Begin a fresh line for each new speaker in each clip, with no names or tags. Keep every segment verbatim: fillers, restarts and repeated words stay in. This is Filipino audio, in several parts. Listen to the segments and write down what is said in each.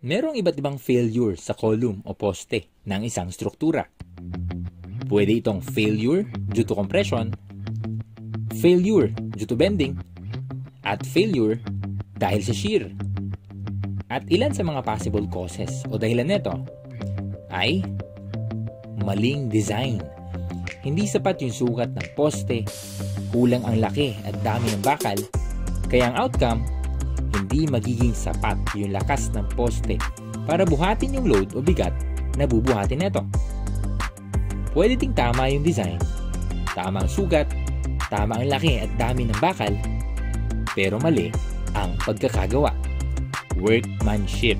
Merong iba't ibang failure sa column o poste ng isang struktura. Pwede itong failure due to compression, failure due to bending, at failure dahil sa shear. At ilan sa mga possible causes o dahilan nito ay maling design. Hindi sapat yung sukat ng poste, kulang ang laki at dami ng bakal, kaya ang outcome, hindi magiging sapat yung lakas ng poste para buhatin yung load o bigat na bubuhatin nito. Pwede ding tama yung design, tama ang sugat, tama ang laki at dami ng bakal, pero mali ang pagkakagawa. Workmanship.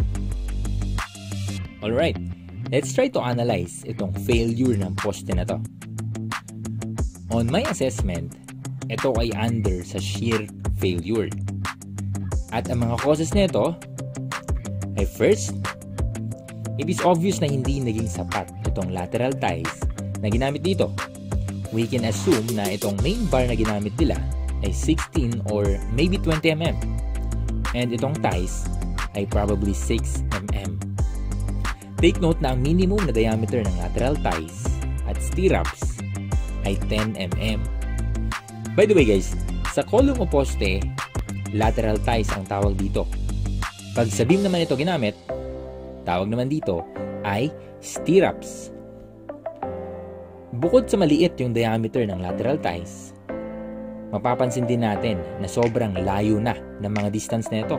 Alright, let's try to analyze itong failure ng poste na to. On my assessment, ito ay under sa shear failure. At ang mga causes nito ay first, it is obvious na hindi naging sapat itong lateral ties na ginamit dito. We can assume na itong main bar na ginamit nila ay sixteen or maybe twenty millimeters. And itong ties ay probably six millimeters. Take note na ang minimum na diameter ng lateral ties at stirrups ay ten millimeters. By the way guys, sa column o poste, lateral ties ang tawag dito. Pag sa beam naman ito ginamit, tawag naman dito ay stirrups. Bukod sa maliit yung diameter ng lateral ties, mapapansin din natin na sobrang layo na ng mga distance na ito.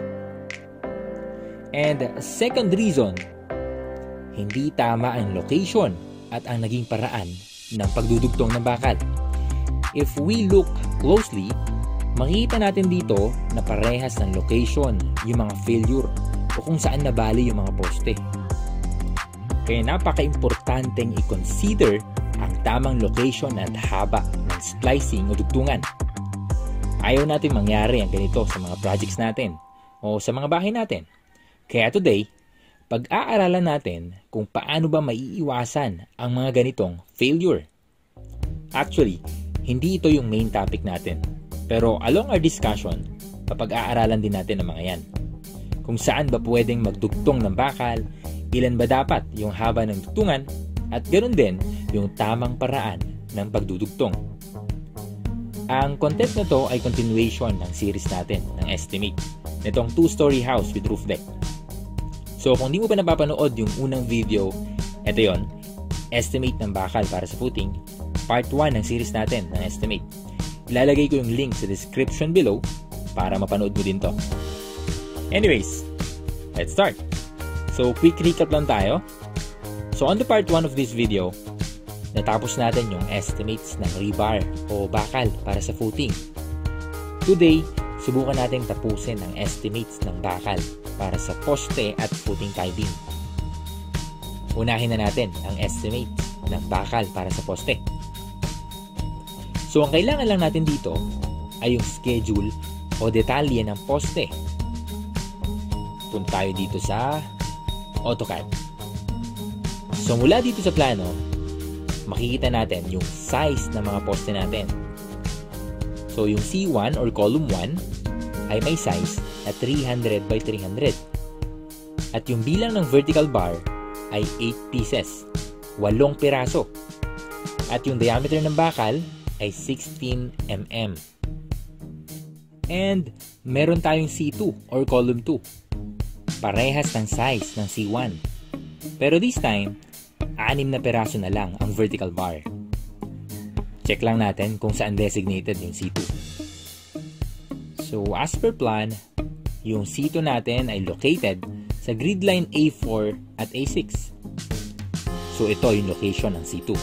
And second reason, hindi tama ang location at ang naging paraan ng pagdudugtong ng bakal. If we look closely, makikita natin dito na parehas ng location yung mga failure o kung saan nabali yung mga poste. Kaya napaka-importanteng i-consider ang tamang location at haba ng splicing o dugtungan. Ayaw natin mangyari ang ganito sa mga projects natin o sa mga bahay natin. Kaya today, pag-aaralan natin kung paano ba maiiwasan ang mga ganitong failure. Actually, hindi ito yung main topic natin. Pero along our discussion, papag-aaralan din natin ang mga yan. Kung saan ba pwedeng magdugtong ng bakal, ilan ba dapat yung haba ng dugtungan, at ganoon din yung tamang paraan ng pagdudugtong. Ang content na to ay continuation ng series natin ng estimate nitong two-story house with roof deck. So kung di mo pa napapanood yung unang video, ito yon, estimate ng bakal para sa footing, part one ng series natin ng estimate. Ilalagay ko yung link sa description below para mapanood mo din to. Anyways, let's start. So, quick recap lang tayo. So, on the part one of this video, natapos natin yung estimates ng rebar o bakal para sa footing. Today, subukan natin tapusin ang estimates ng bakal para sa poste at footing tie beam. Unahin na natin ang estimates ng bakal para sa poste. So, ang kailangan lang natin dito ay yung schedule o detalye ng poste. Punta tayo dito sa AutoCAD. So, mula dito sa plano, makikita natin yung size ng mga poste natin. So, yung C one or column one ay may size na three hundred by three hundred. At yung bilang ng vertical bar ay eight pieces, walong piraso. At yung diameter ng bakal ay sixteen millimeters. And meron tayong C two or column two. Parehas ng size ng C one. Pero this time, anim na peraso na lang ang vertical bar. Check lang natin kung saan designated yung C two. So as per plan, yung C two natin ay located sa grid line A four at A six. So ito yung location ng C two.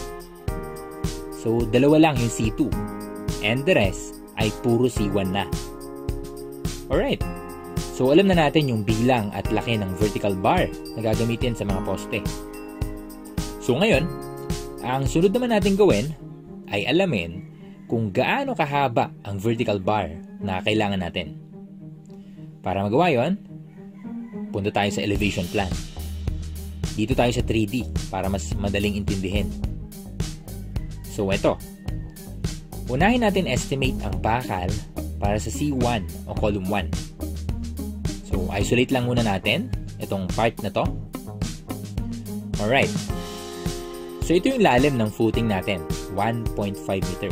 So, dalawa lang yung C two. And the rest ay puro C one na. Alright. So, alam na natin yung bilang at laki ng vertical bar na gagamitin sa mga poste. So, ngayon, ang sunod naman natin gawin ay alamin kung gaano kahaba ang vertical bar na kailangan natin. Para magawa yon, punta tayo sa elevation plan. Dito tayo sa three D para mas madaling intindihin. So, ito. Unahin natin estimate ang bakal para sa C one o column one. So, isolate lang muna natin itong part na to. Alright. So ito yung lalim ng footing natin, one point five meters.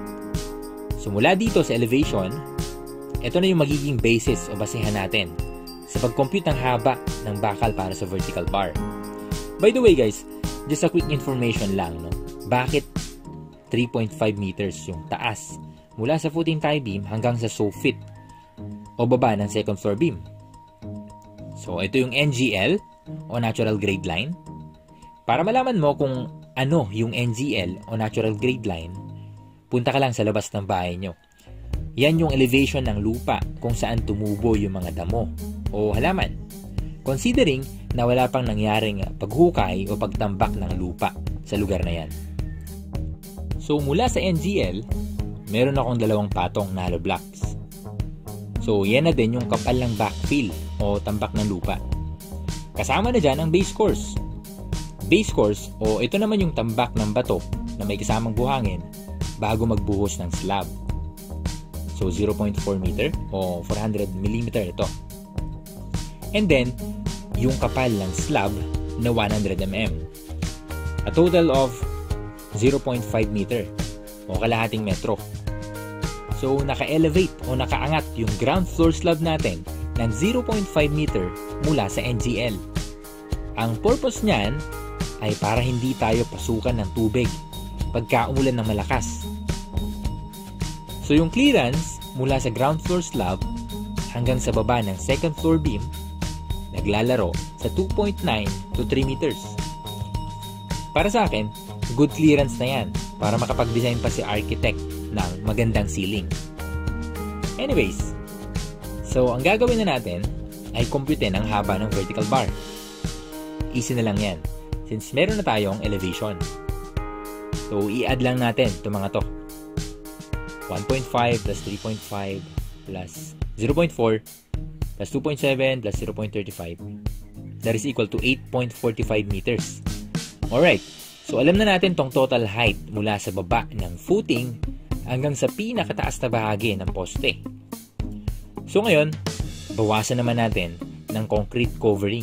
So mula dito sa elevation, ito na yung magiging basis o basehan natin sa pag-compute ng haba ng bakal para sa vertical bar. By the way guys, just a quick information lang, no? Bakit three point five meters yung taas mula sa footing tie beam hanggang sa soffit o baba ng second floor beam? So ito yung N G L o natural grade line. Para malaman mo kung ano yung N G L o natural grade line, punta ka lang sa labas ng bahay nyo. Yan yung elevation ng lupa kung saan tumubo yung mga damo o halaman, considering na wala pang nangyaring paghukay o pagtambak ng lupa sa lugar na yan. So mula sa N G L, meron akong dalawang patong na hollow blocks. So yan na din yung kapal ng backfill o tambak ng lupa. Kasama na dyan ang base course. Base course o ito naman yung tambak ng bato na may kasamang buhangin bago magbuhos ng slab. So zero point four meter o four hundred millimeter ito. And then, yung kapal ng slab na one hundred millimeters. A total of zero point five meter o kalahating metro. So naka-elevate o nakaangat yung ground floor slab natin ng zero point five meter mula sa N G L. Ang purpose niyan ay para hindi tayo pasukan ng tubig pagka umulan ng malakas. So yung clearance mula sa ground floor slab hanggang sa baba ng second floor beam naglalaro sa two point nine to three meters. Para sa akin, good clearance na yan para makapag-design pa si architect ng magandang ceiling. Anyways, so ang gagawin na natin ay computein ang haba ng vertical bar. Easy na lang yan since meron na tayong elevation. So i-add lang natin itong mga to. one point five plus three point five plus zero point four plus two point seven plus zero point three five. That is equal to eight point four five meters. Alright, so alam na natin tong total height mula sa baba ng footing hanggang sa pinakataas na bahagi ng poste. So ngayon, bawasan naman natin ng concrete covering.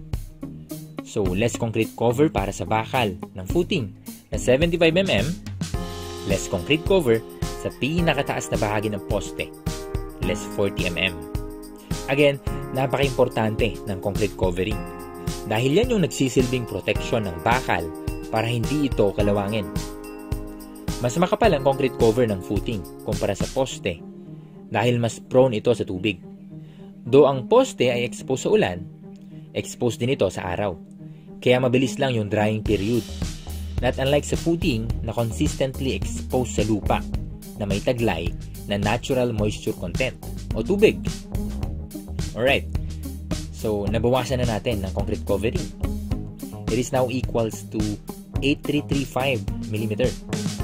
So less concrete cover para sa bakal ng footing na seventy-five millimeters, less concrete cover sa pinakataas na bahagi ng poste, less forty millimeters. Again, napaka-importante ng concrete covering dahil yan yung nagsisilbing protection ng bakal para hindi ito kalawangin. Mas makapal ang concrete cover ng footing kumpara sa poste dahil mas prone ito sa tubig. Though ang poste ay exposed sa ulan, exposed din ito sa araw. Kaya mabilis lang yung drying period. Not unlike sa footing na consistently exposed sa lupa na may taglay na natural moisture content o tubig. Alright, so nabawasan na natin ng concrete covering. It is now equals to eight thousand three hundred thirty-five millimeters.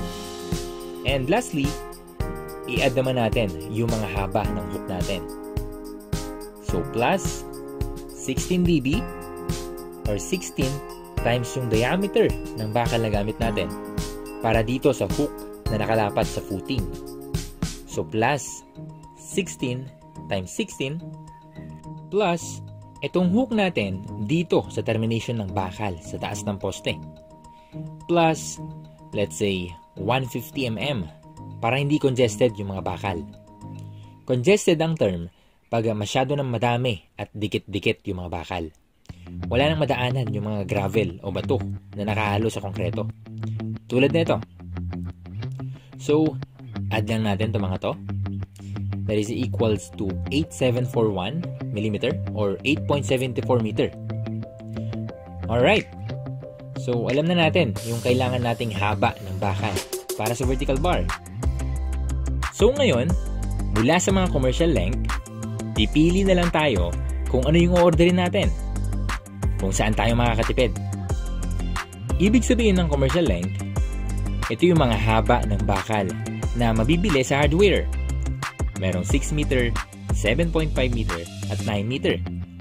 And lastly, i-add naman natin yung mga haba ng hook natin. So plus sixteen millimeters or sixteen times yung diameter ng bakal na gamit natin para dito sa hook na nakalapat sa footing. So plus sixteen times sixteen plus itong hook natin dito sa termination ng bakal sa taas ng poste plus let's say one hundred fifty millimeters para hindi congested yung mga bakal. Congested ang term pag masyado nang madami at dikit-dikit yung mga bakal. Wala nang madaanan yung mga gravel o bato na nakahalo sa konkreto. Tulad nito. So, add lang natin itong mga to. That is equals to eight thousand seven hundred forty-one millimeters or eight point seven four meter. Alright. So, alam na natin yung kailangan nating haba ng bakal para sa vertical bar. So, ngayon, mula sa mga commercial length, pipili na lang tayo kung ano yung orderin natin. Kung saan tayo makakatipid. Ibig sabihin ng commercial length, ito yung mga haba ng bakal na mabibili sa hardware. Merong six meter, seven point five meter, at nine meter.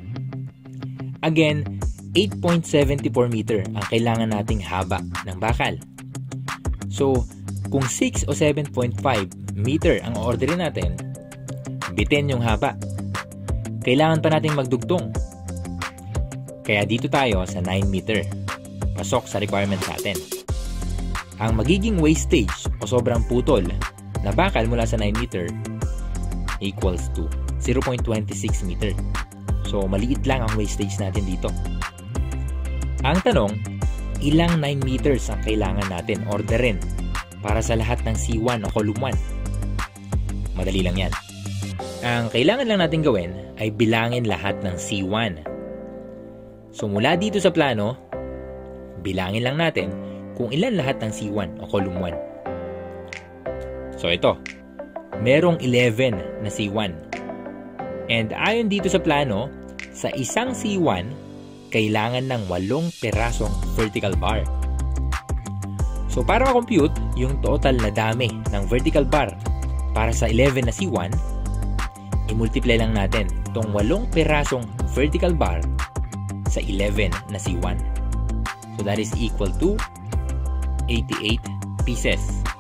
Again, eight point seven four meter ang kailangan nating haba ng bakal. So, kung six o seven point five meter ang orderin natin, bitin yung haba. Kailangan pa nating magdugtong. Kaya dito tayo sa nine meter. Pasok sa requirements natin. Ang magiging wastage o sobrang putol na bakal mula sa nine meter equals to zero point two six meter. So, maliit lang ang wastage natin dito. Ang tanong, ilang nine meters ang kailangan natin orderin para sa lahat ng C one o column one? Madali lang yan. Ang kailangan lang natin gawin ay bilangin lahat ng C one. So, mula dito sa plano, bilangin lang natin kung ilan lahat ng C one o column one. So, ito. Merong eleven na C one. And ayon dito sa plano, sa isang C one, kailangan ng walong perasong vertical bar. So, para ma-compute yung total na dami ng vertical bar para sa eleven na C one, i-multiply lang natin itong walong perasong vertical bar sa eleven na C one. So, that is equal to eighty-eight pieces.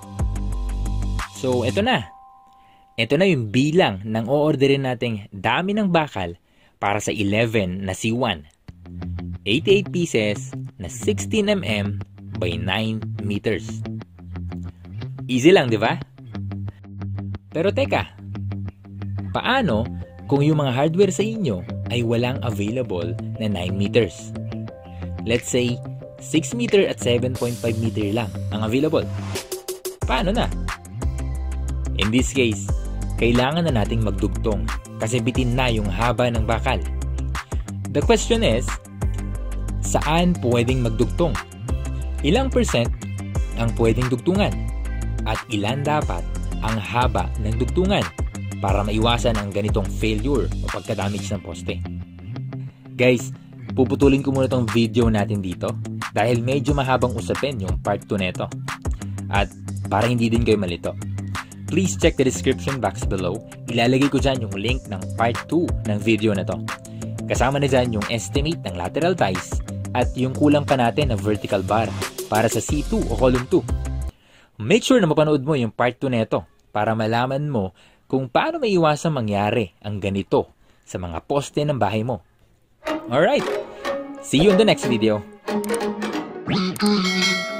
So, ito na. Ito na yung bilang ng o-orderin nating dami ng bakal para sa eleven na C one. eighty-eight pieces na sixteen millimeters by nine meters. Easy lang, di ba? Pero teka, paano kung yung mga hardware sa inyo ay walang available na nine meters? Let's say, six meter at seven point five meter lang ang available. Paano na? In this case, kailangan na nating magdugtong kasi bitin na yung haba ng bakal. The question is, saan pwedeng magdugtong? Ilang percent ang pwedeng dugtungan? At ilan dapat ang haba ng dugtungan para maiwasan ang ganitong failure o pagka-damage ng poste? Guys, puputulin ko muna tong video natin dito dahil medyo mahabang usapin yung part two neto. At para hindi din kayo malito, please check the description box below. Ilalagay ko dyan yung link ng part two ng video na to. Kasama na dyan yung estimate ng lateral ties at yung kulang pa natin na vertical bar para sa C two o column two. Make sure na mapanood mo yung part two neto para malaman mo kung paano maiwasang mangyari ang ganito sa mga poste ng bahay mo. Alright, see you in the next video.